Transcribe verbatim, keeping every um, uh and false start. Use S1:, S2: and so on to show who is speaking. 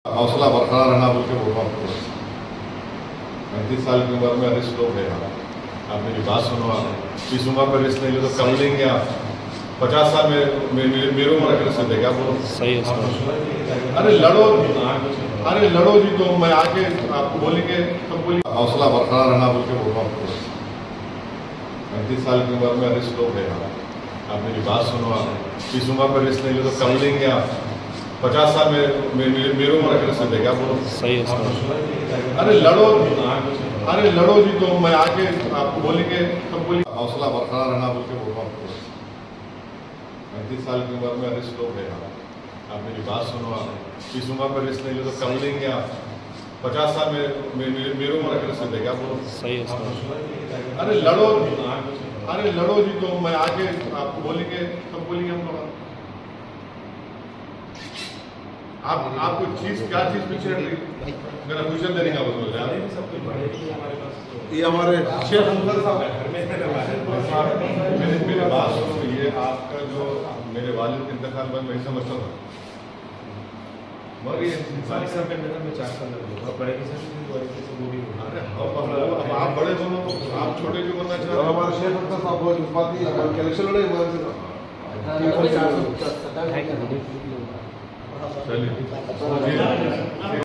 S1: हौसला बरकरार रहना बोल के बोल रहा हूँ। पैंतीस साल की उम्र में अरेस्ट हो गए आप मेरी बात सुनो। आप इस उम्र पर अरेस्ट नहीं ले तो कब लेंगे आप? पचास साल में मेरी उम्र अरेस्ट हो देगा बोलो।
S2: सही है।
S1: अरे लड़ो, अरे लड़ो जी, तो मैं आके आपको बोलेंगे तो बोलिए। हौसला बरकरार रहना बोल के बोल रहा हूँ। पैंतीस साल की उम्र में अरेस्ट हो गए आप मेरी बात सुनो। आप इस उम्र पर अरेस्ट नहीं ले तो कब लेंगे आप? पचास साल में मेरी उम्र अरेस्ट हो देगा बोलो।
S2: सही है।
S1: अरे लड़ो, अरे लड़ो जी, तो मैं आके आपको बोलेंगे तो बोलिए। हौसला बरकरार रहना बोल के बोल रहा हूँ। पैंतीस साल की उम्र में अरेस्ट हो गए आप मेरी बात सुनो। आप इस उम्र पर अरेस्ट नहीं ले तो कब लेंगे आप? पचास साल में मेरी उम्र अरेस्ट हो देगा बोलो।
S2: सही है।
S1: अरे लड़ो, अरे लड़ो जी, तो मैं आके आपको बोलेंगे तो बोलिए। हम लोग आप आपको चीज क्या चीज पीछे हट रही? मेरा क्वेश्चन देने का बोल रहे हैं
S3: ये हमारे शेफ
S1: मेरे मेरे बात सुनो। ये आपका जो मेरे वालिद के इंतकाल पर मैं समझता था, मगर ये
S4: सारी सब के अंदर में चार साल लगे और बड़े किसान भी बड़े किसान वो भी
S1: अरे अब आप बड़े दोनों, आप छोटे क्यों बनना चाहते हैं?
S3: हमारे शेफ अंदर साहब बहुत बात ही है कलेक्शन लड़े
S1: चलिए।